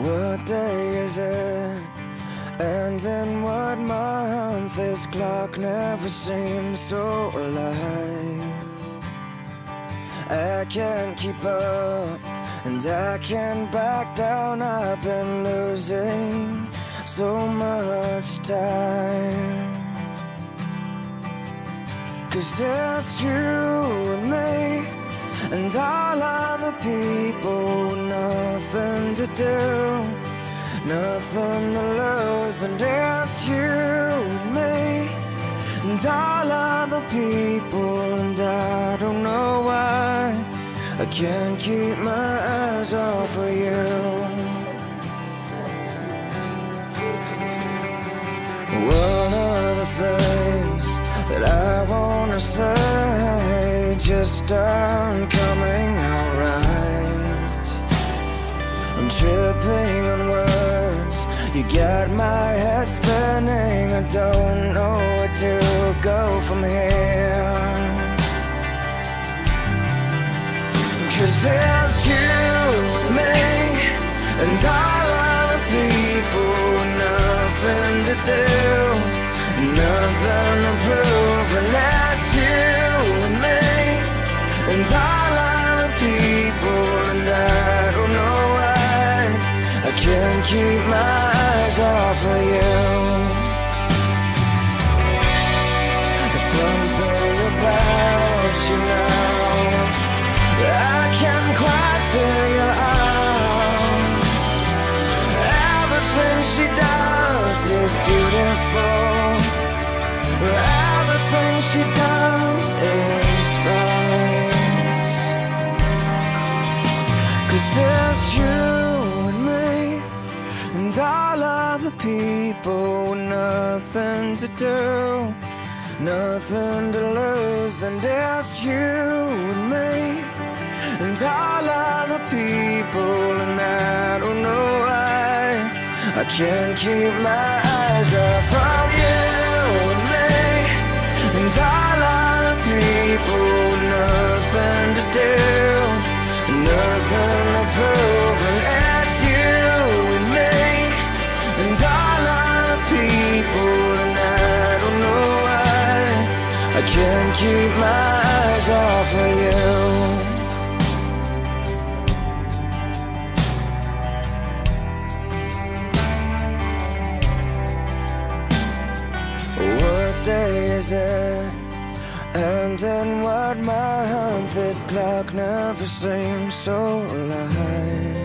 What day is it? And in what month? This clock never seems so alive. I can't keep up, and I can't back down. I've been losing so much time. 'Cause it's you and me, and all other people, nothing to do, nothing to lose. And it's you and me, and all other people, and I don't know why I can't keep my eyes off of you. One of the things that I wanna say just aren't coming out right. I'm tripping on words, you got my head spinning. I don't know where to go from here. 'Cause it's you and me, and all other people, nothing to do, nothing to prove. And that's you and me, and all other people, and I don't know why I can't keep my eyes off of you. Something about you now I can't quite figure out. Everything she does is beautiful. Everything she does is right. 'Cause it's you and me, and all other people, nothing to do, nothing to lose. And it's you and me, and all other people, and I don't know why I can't keep my eyes off of you and me, and all other people, nothing to do, nothing to prove. And it's you and me, and all other people, and I don't know why I can't keep my eyes off of you. What day is it? And in what month? This clock never seems so alive.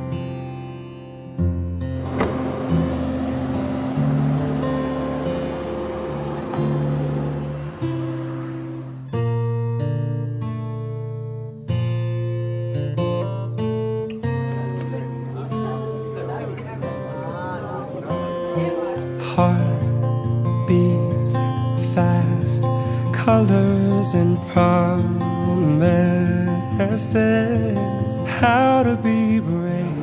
Heart beats fast, colors and promises, how to be brave.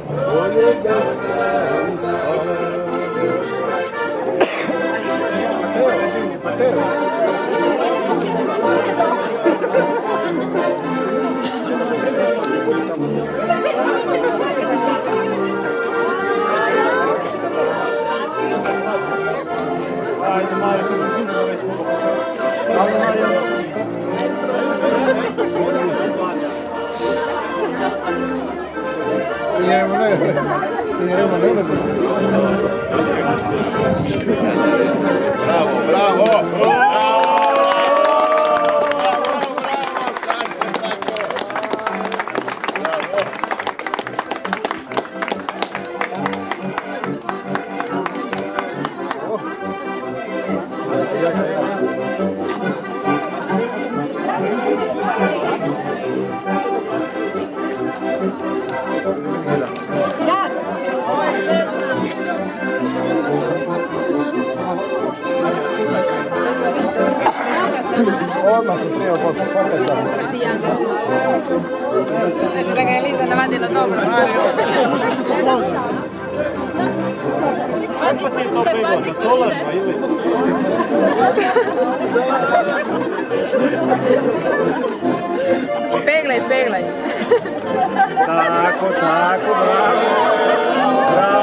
Bravo, bravo! Odmah se prije posle svaka čast. Znači da ga je Liza navadila dobro. Uđeš u pogodu. Pazi prste, pazi prste. Peglaj, peglaj. Tako, tako, bravo. Bravo.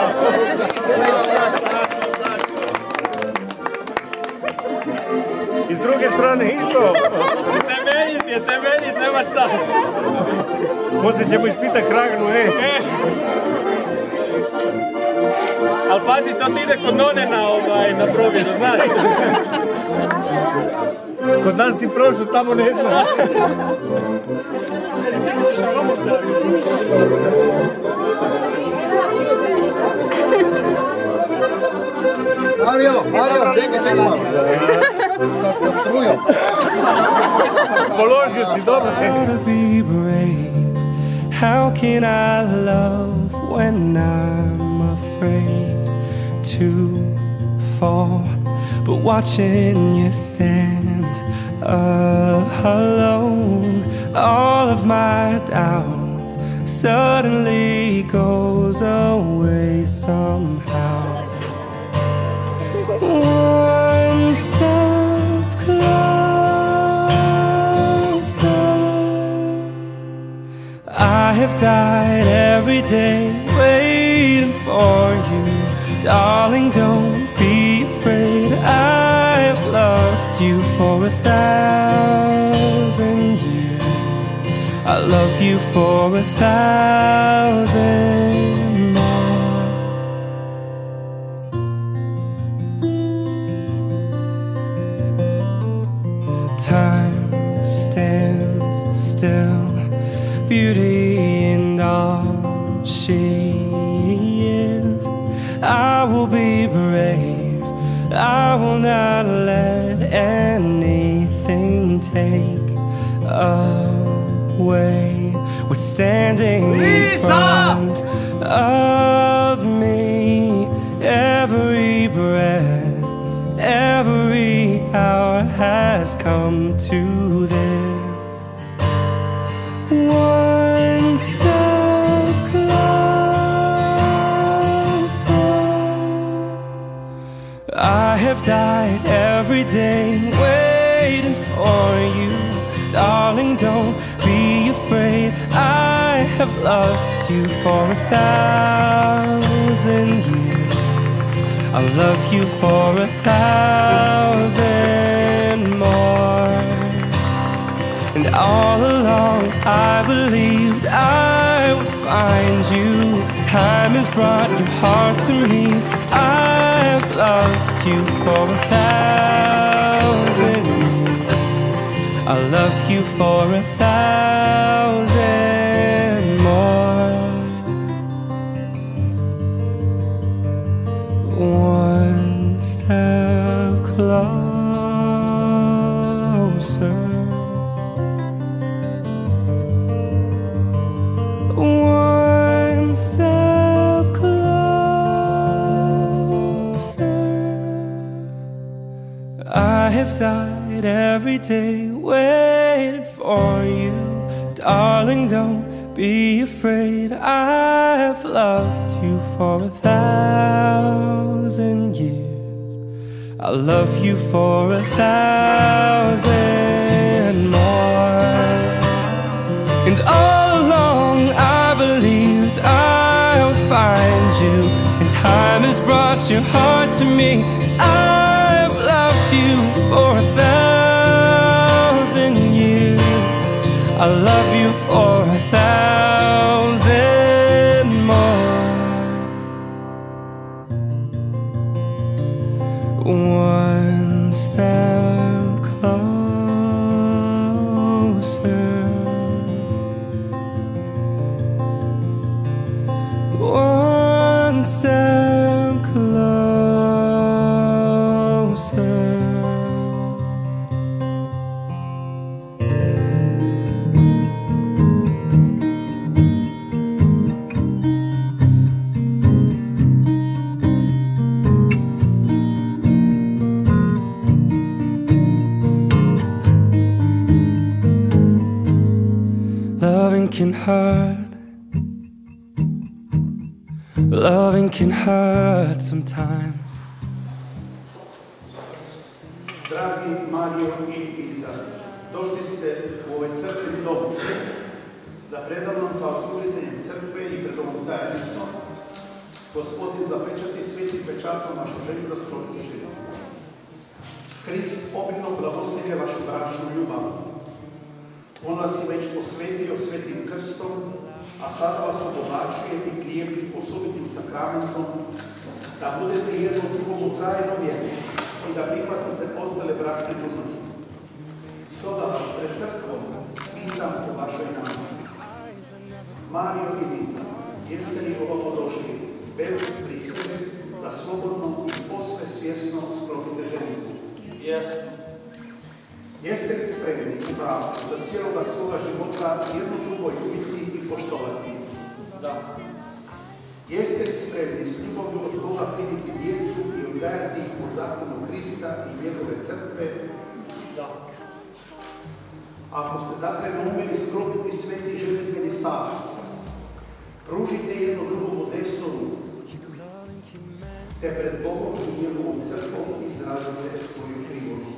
gotovo. Temeljit, nema šta. Poslije ćemo ispitat kragnu, Ali pazi, to ti ide kod none na probjedu, znaš? Kod nas si prošao, tamo ne znam. Mario, čekaj malo. Sad sa strujom. Položio si dobro. How to be brave? How can I love when I'm afraid to fall? But watching you stand alone, all of my doubt suddenly goes away somehow. One step closer. I have died every day waiting for you. Darling, don't be afraid. I have loved you for 1,000 years. I love you for 1,000 more. Time stands still, beauty in all she is. I will be brave, I will not let anything take away what's standing in front of me. Every breath, every hour has come to this. One step closer. I have died every day waiting for you. Darling, don't be afraid. I have loved you for 1,000 years. I love you for 1,000 more. And all along I believed I would find you. Time has brought your heart to me. I've loved you for 1,000 years. I love you for 1,000 more. One step closer. One step closer. I have died every day waiting for you. Darling, don't be afraid. I have loved you for 1,000 years. I love you for 1,000 more. And all along I believed I'll find you. And time has brought your heart to me. I've loved you for 1,000 years. I love you for 1,000 more. One step closer. One step closer. Loving can hurt. Loving can hurt sometimes. Dragi Mario i Iza, došli ste u ovaj crkveni dom da predavnom kao služiteljem crkve i pred ovom zajednicom Gospodin zapečati svetim pečatom našu želju da sklopimo život. Krist obilno blagoslivlja vašu bračnu ljubav. On vas je već posvetio svetim krstom, a sad vas obogaćuje i krijepi osobitim sakramentom, da budete jedno drugomu trajno vjerni i da prihvatite ostale bračne dužnosti. Stoga vas pred crkvom pitam o vašoj namici. Mario i Liza, jeste li ovako došli bez prisile da slobodno i posve svjesno sklopite ženitbu? Jesmo. Jeste li spremni u braku za cijeloga svoga života jedno drugo ljubiti i poštovati? Da. Jeste li spremni s ljubavlju od Boga primiti djecu i odgajati ih po zakonu Krista i njegove crkve? Da. Ako ste dakle naumili sklopiti sveti ženidbeni savez, pružite jedno drugomu desnu ruku, te pred Bogom i njegovom crkvom izrazite svoju krivost.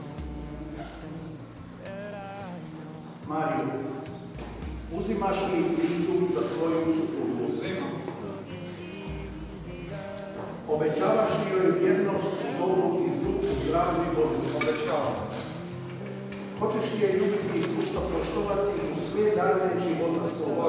Mario, uzimaš li Lizu za svoju suprugu? Uzimam. Obećavaš li joj vjernost u dobru i zlu, u zdravlju i bolesti? Obećavam. Hoćeš li je ljubiti i pusto poštovati u sve dane života svoga?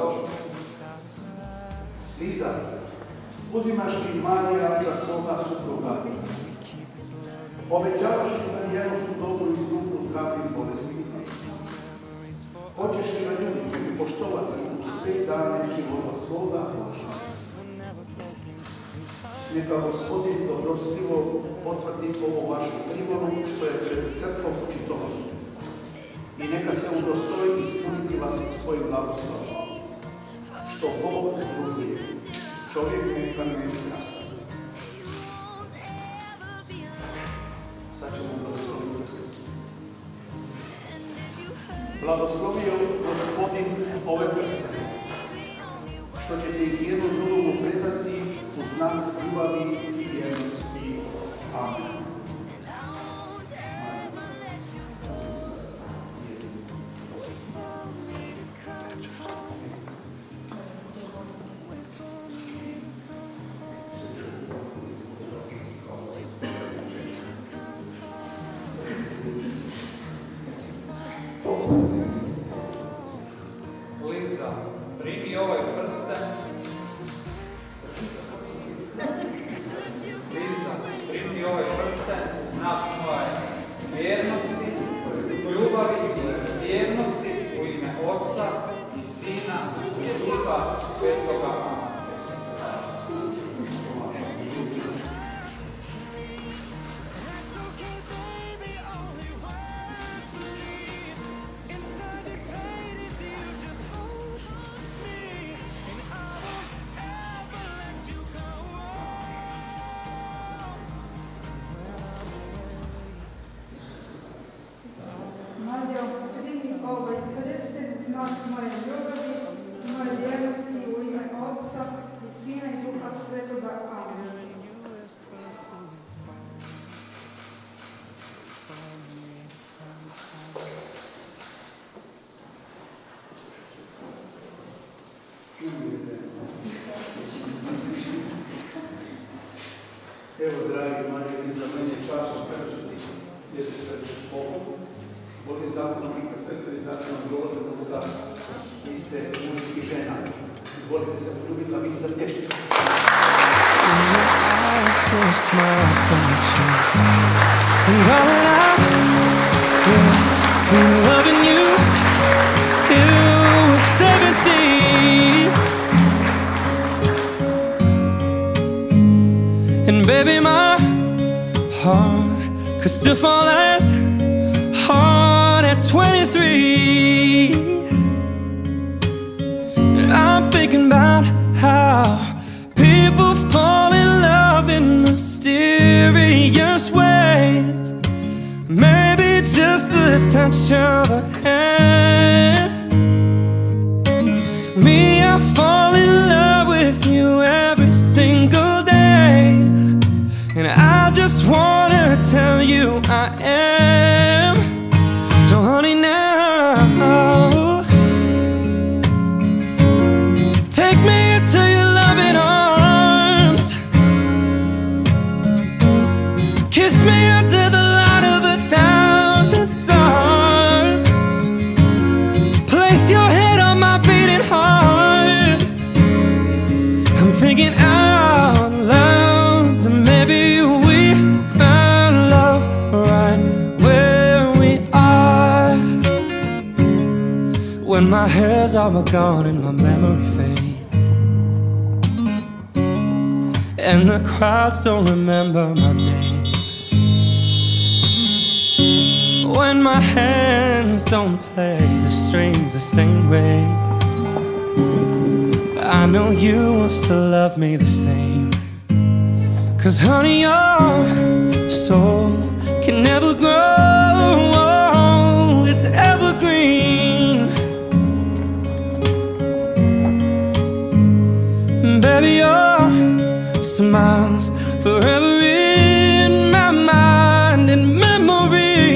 Liza, uzimaš li Marija za svoga supruga? Obećavaš li da vjernost u dobru i zlu, u zdravlju i bolesti? Hoćeš li ga ljubiti i poštovati u sve dane života svoga? Neka Gospodin dobrostivo potvrdi ovo vašu privolu što je pred crkvom učitovosti. I neka se udostoji ispuniti vas svojim blagoslovom. Što Bog združuje, čovjek neka ne rastavi. Sad ćemo blagosloviti prstiti. Blagoslovio Gospodin ove prste, što ćete ih jedno drugomu predati u znak ljubavi i vjernosti. Amen. Liza, primi ovaj prsten. Liza, primi ovaj prsten u znak moje vjernosti, ljubavi i vjernosti u ime Otca i Sina i Duha Svetoga. Mario, primi ovaj prsten u znak moje ljubavi, moje vjernosti u ime Otca i Sina i Duha Svetoga. Amen. Evo, dragi Mario, za mene je časno prečasti gdje se pred Bogom. Bog je zakonom i pred crkve i zakonom govore za Boga. Vi ste muž i žena. Izvolite se poljubiti, a vi zapješite. And darling, I've been loving you till we're 17. And baby, my heart could still fall as hard at 23. And I'm thinking about how people fall in love in mysterious ways. Maybe just the touch of a hand. Me, I fall in love with you every single day, and I just wanna tell you I am. So honey, now take me into your loving arms. Kiss me under the light of the when my hair's all gone and my memory fades, and the crowds don't remember my name, when my hands don't play the strings the same way. I know you want to love me the same, 'cause honey, your soul can never grow old. It's evergreen. Baby, your smile's forever in my mind and memory.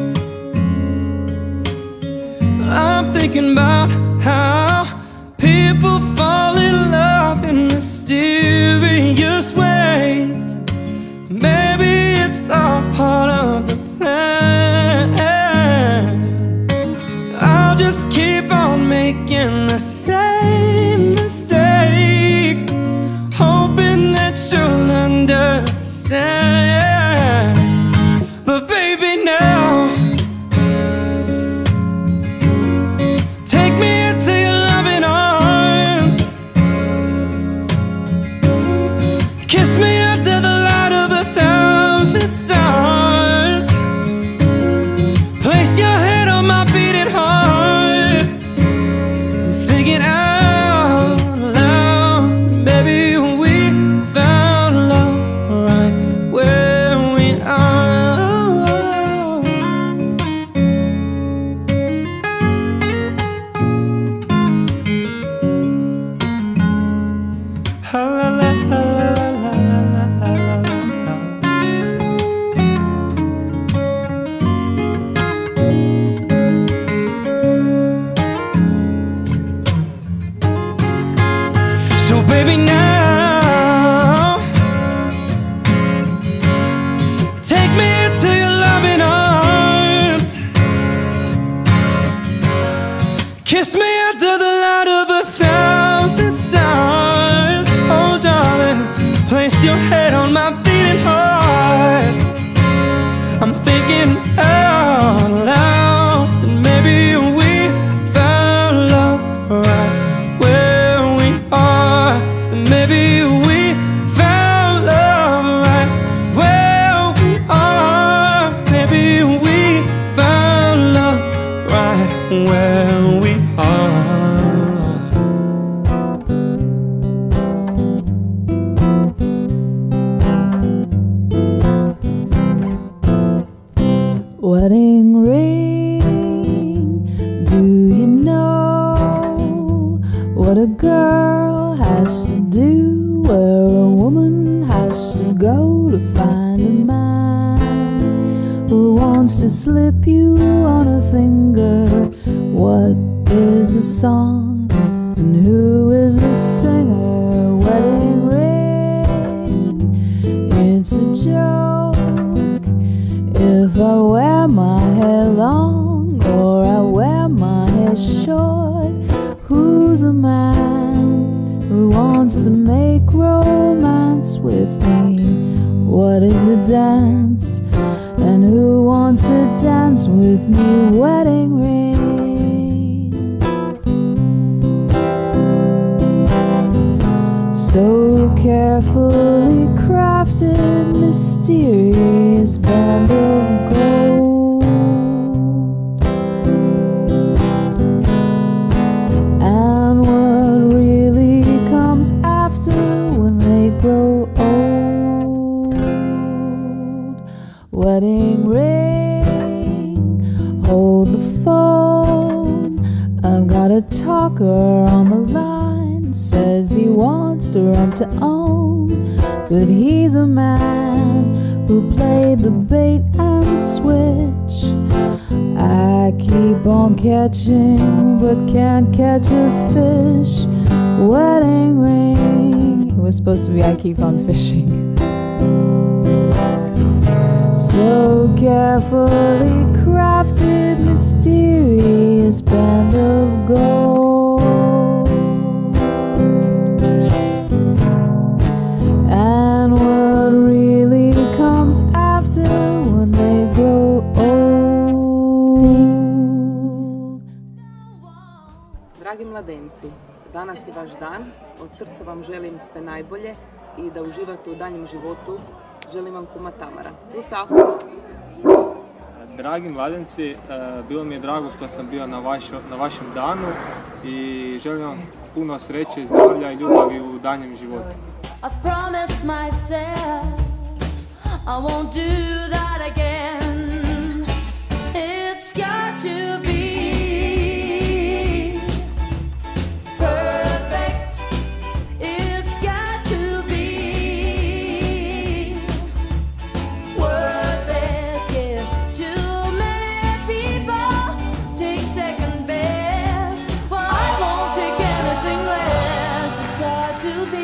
I'm thinking about how people fall in love in mysterious ways. Maybe it's all part of the plan. I'll just keep on making the same mistakes, hoping that you'll understand. But baby, now take me into your loving arms, kiss me under the light of 1,000 stars, place your head on my beating heart, and thinking out loud, baby, we found love right where we are. La la la la la la la la la. So baby, now take me into your loving arms, kiss me under the light of 1,000 stars. Oh darling, place your head on my beating heart. I'm thinking out loud that maybe we found love right where we are. And maybe we found love right where we are. Maybe we found love right where we are. Wedding ring, do you know what a girl has to do, where a woman has to go to find a man who wants to slip you on a finger? What is the song and who is the singer? Wedding ring, it's a joke if I wear my hair long or I wear my hair short. Who's the man who wants to make romance with me? What is the dance, and who wants to dance with me? Wedding ring. So carefully crafted, mysterious band of gold, and what really comes after when they grow old? Wedding ring, hold the phone, I've got a talker on the line, says he wants to rent to own, but he's a man who played the bait and switch. I keep on catching but can't catch a fish. Wedding ring, it was supposed to be I keep on fishing. So carefully crafted, mysterious band of gold, and what really comes after when they grow old? Dragi mladenci, danas je vaš dan, od srca vam želim sve najbolje i da uživate u daljem životu. Želim vam kuma Tamara. Pusa! Dragi mladenci, bilo mi je drago što sam bio na vašem danu i želim vam puno sreće, zdravlja i ljubavi u daljem životu. I've promised myself I won't do that again. It's got to be perfect. It's got to be worth it. Yeah, too many people take second best. Well, I won't take anything less. It's got to be.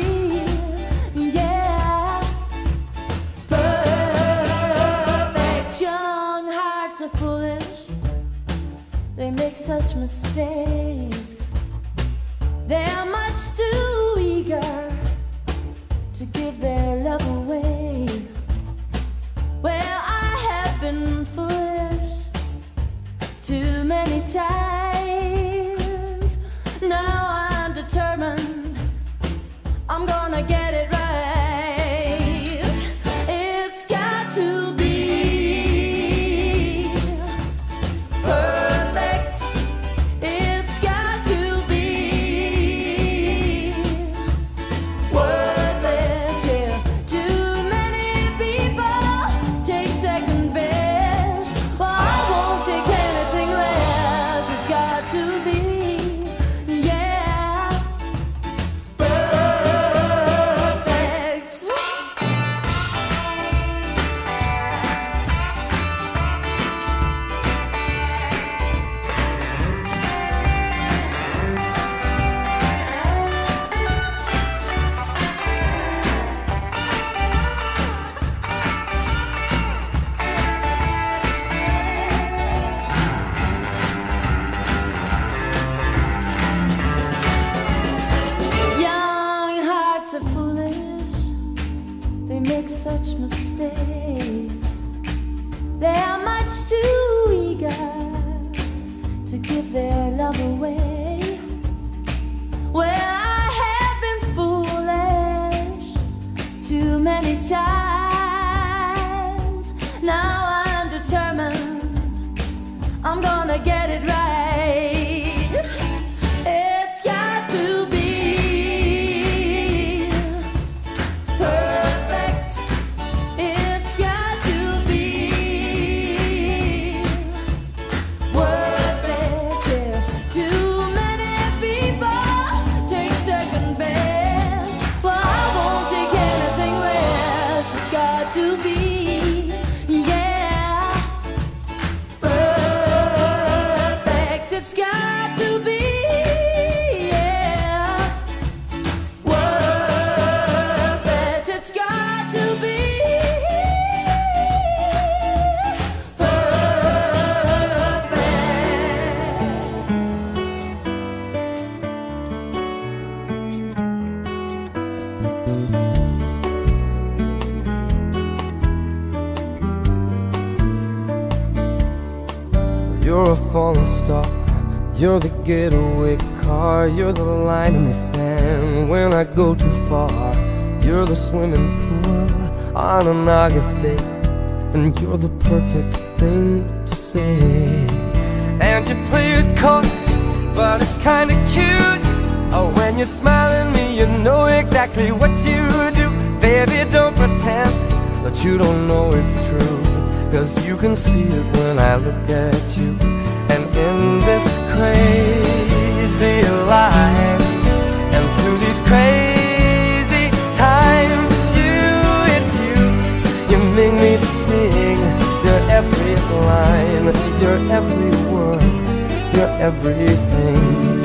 Foolish, they make such mistakes. They're much too eager to give their love away. Well, I have been foolish too many times. Now I'm determined, I'm gonna get it right. It's got to be perfect. It's got to be worth it. Yeah, too many people take second best. Well, I won't take anything less. It's got to be, yeah, perfect. Young hearts are foolish, they make such mistakes. They are much too eager to give their love away. Well, I have been foolish too many times. Now I'm determined, I'm gonna get it right. It's got to be perfect. It's got to be worth it. Yeah, too many people take second best. Well, I won't take anything less. It's got to be, yeah, perfect. It's got to be, yeah, worth it. It's got to be perfect. You're a falling star, you're the getaway car, you're the line in the sand when I go too far. You're the swimming pool on an August day, and you're the perfect thing to say. And you play it coy, but it's kinda cute. Oh, when you smile at me, you know exactly what you do. Baby, don't pretend that you don't know it's true, 'cause you can see it when I look at you. And in this crazy life, and through these crazy times, it's you, you make me sing your every line, your every word, your everything.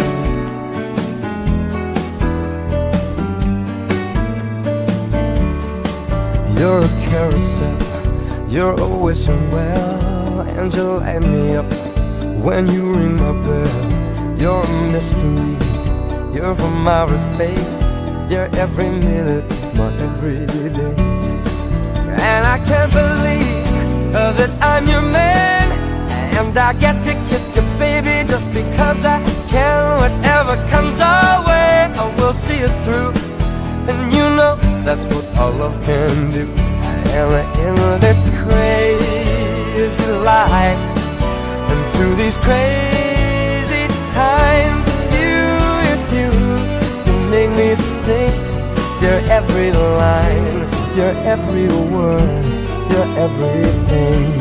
You're a carousel, you're always well, and you light me up when you ring my bell. You're a mystery, you're from outer space, you're every minute of my everyday. And I can't believe that I'm your man, and I get to kiss you, baby, just because I can. Whatever whatever comes our way, I will see it through. And you know that's what all love can do. And in this crazy life, and through these crazy times, it's you, you make me sing. Your every line, your every word, your everything.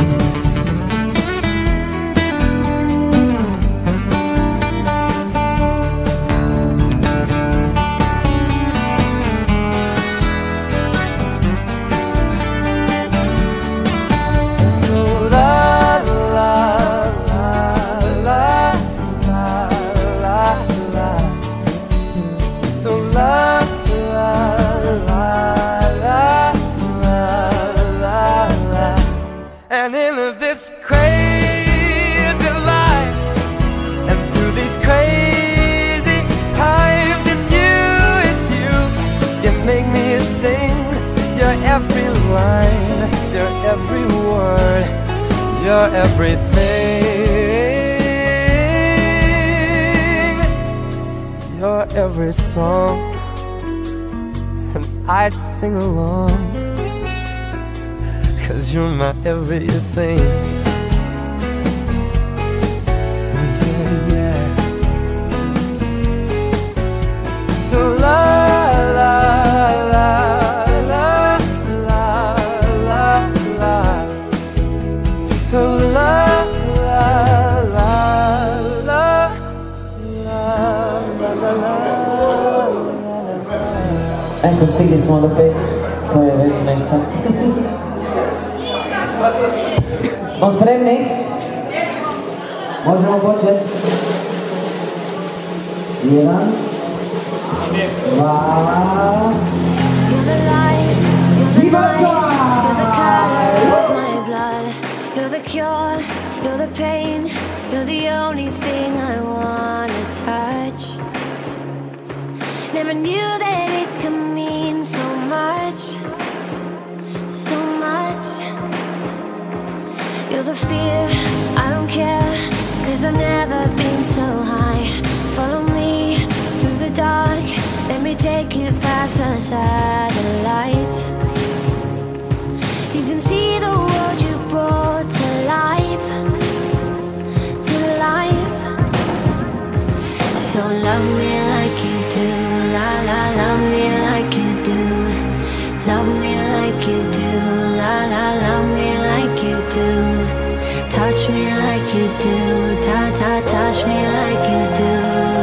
And in this crazy life, and through these crazy times, it's you, you make me sing. Your every line, your every word, your everything, your every song, and I sing along. 'Cause you're my everything. Yeah, yeah. So la la la la la la la. So la la la la la la la. Eto, stigli smo do 5, to je već nešto. Smo spremni? Možemo početi? 1, 2. You're the light, you're the night, you're the color of my blood. You're the cure, you're the pain, you're the only thing I wanna touch. Never knew that it could mean so much, so much. You're the fear, I don't care, 'cause I've never been so high. Follow me through the dark, let me take you past the satellites. You can see the world you brought to life, to life. So love me like you do, la la, love me like you do. Love me like you do, la la, love me like you do. Touch me like you do, touch me like you do.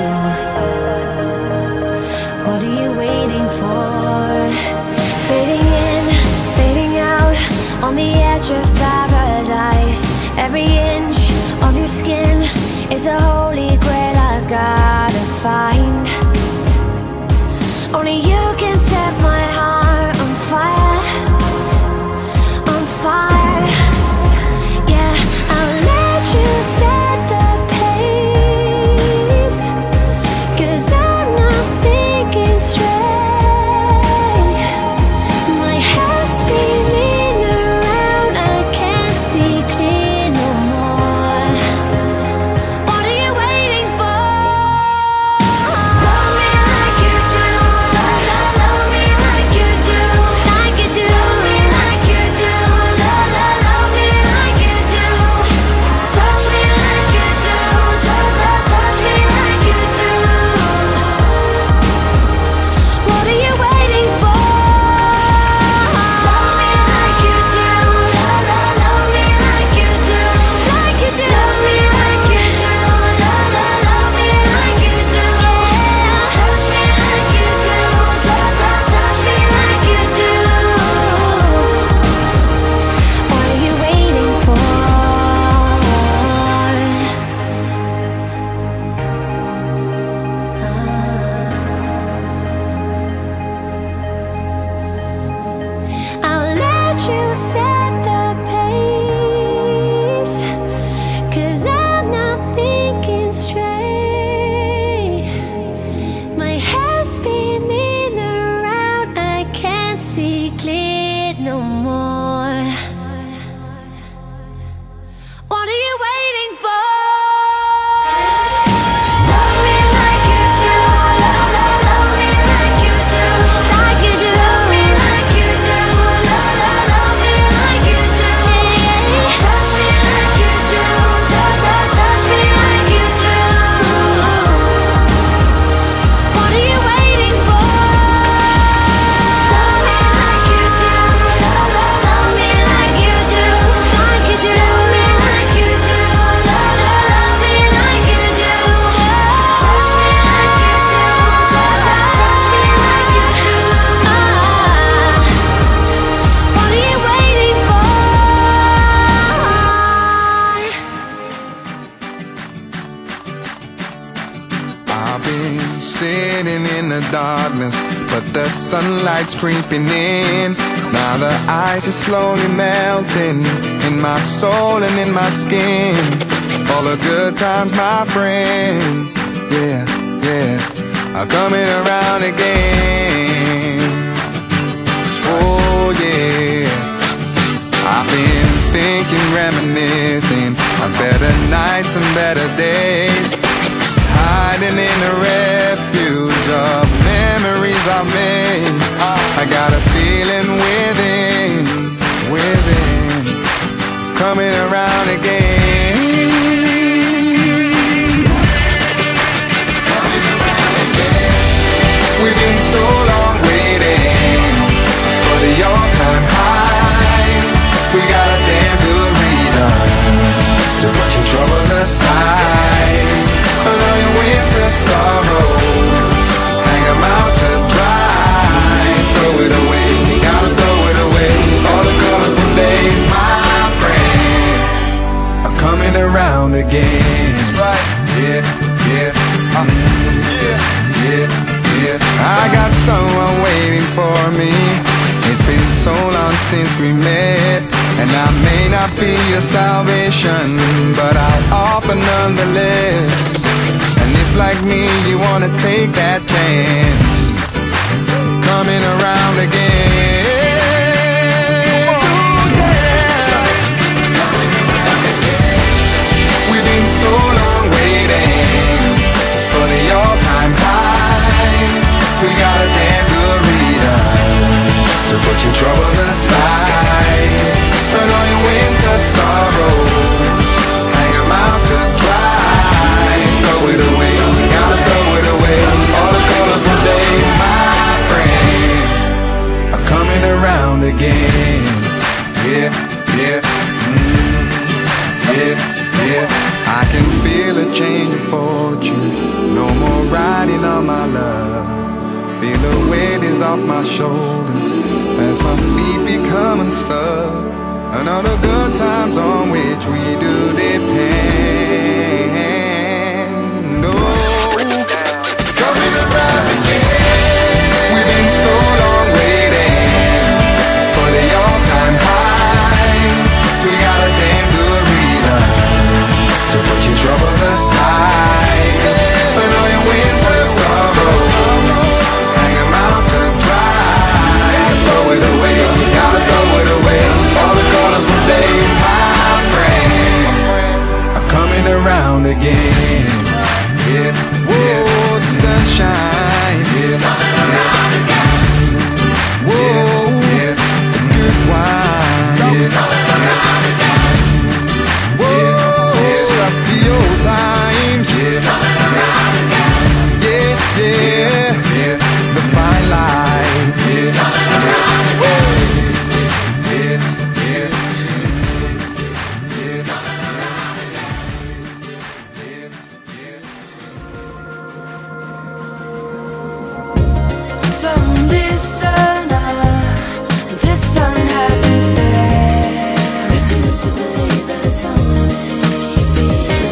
What are you waiting for? Fading in, fading out, on the edge of paradise. Every inch of your skin is a holy grail I've gotta find. Only you can set my heart on fire, on fire. Yeah, I'll let you set the pace, 'cause I'm not thinking straight. My head's spinning around, I can't see clear no more. What are you waiting for? I've been sitting in the darkness, but the sunlight's creeping in. Now the ice is slowly melting in my soul and in my skin. All the good times, my friend, yeah, yeah, are coming around again. Oh yeah, I've been thinking, reminiscing of better nights and better days, hiding in the refuge of memories I made. I got a feeling within, it's coming around again. It's coming around again. We've been so long waiting for the all-time high. We got a damn good reason to put your troubles aside. Put all your winter sorrows, hang them out to dry. Throw it away, you gotta throw it away. All the colorful days, my friend, are coming around again. Right, yeah, yeah, yeah, yeah. I got someone waiting for me. It's been so long since we met, and I may not be your salvation, but I'll offer nonetheless. And if like me you wanna take that chance, it's coming around again. Ooh, yeah. It's coming around again. We've been so long waiting for the all-time high. We got a damn good reason to put your troubles aside. Put all your winter sorrows, hang them out to dry. Throw it away, you gotta throw it away. All the colorful days, my friend, are coming around again. Yeah, yeah, yeah, yeah. I can feel a change of fortune. No more riding on my love. Feel the weight is off my shoulders as my feet become unstuck. And all the good times on which we do depend. Oh, it's coming around again. We've been so long waiting for the all-time high. We got a damn good reason to put your troubles aside. Put all your winter sorrows, hang them out to dry. Throw it away, you gotta throw it away. All the colorful days, my friend, are coming around again. Yeah, yeah. Whoa, the sunshine, yeah, coming around again. Whoa, yeah, the good wine, yeah, coming around again. Whoa, suck the old times, yeah, coming around again. Yeah, yeah, yeah, the fine line, yeah, coming around again. Some listener, this song hasn't said. Refuse to believe that it's only me feeling.